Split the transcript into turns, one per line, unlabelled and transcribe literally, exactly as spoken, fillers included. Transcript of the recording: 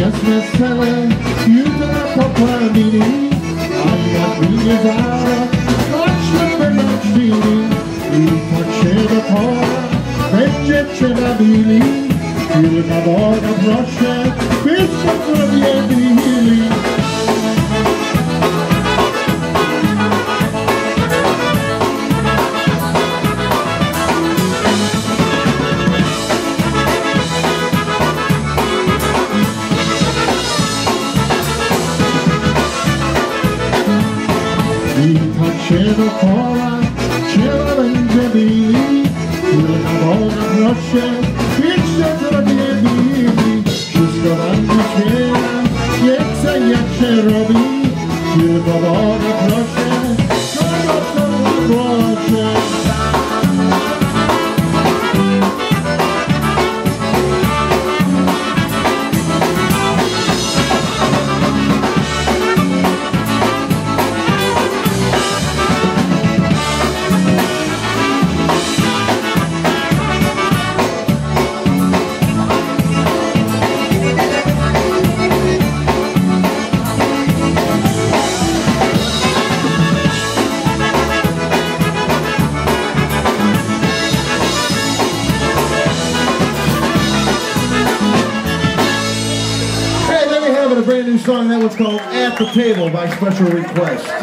Vesele, jutra poplavili, a kad vidje zara, noćne me noćili, i tak će do pola, veće će nabili, ili na Boga proše, više krvje bili. I tak će do pola, ćela będzie bili, ili na Boga proše, više krvje bili. Wszystko wam wyśmiewa, nie chcę jak się robi, tylko Boga proszę, kogo to proszę. A brand new song, that one's called At the Table by special request.